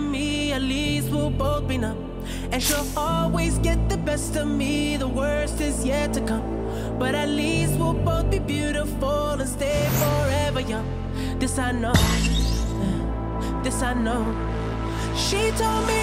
me, at least we'll both be numb. And she'll always get the best of me, the worst is yet to come. But at least we'll both be beautiful and stay forever young. This I know, this I know. She told me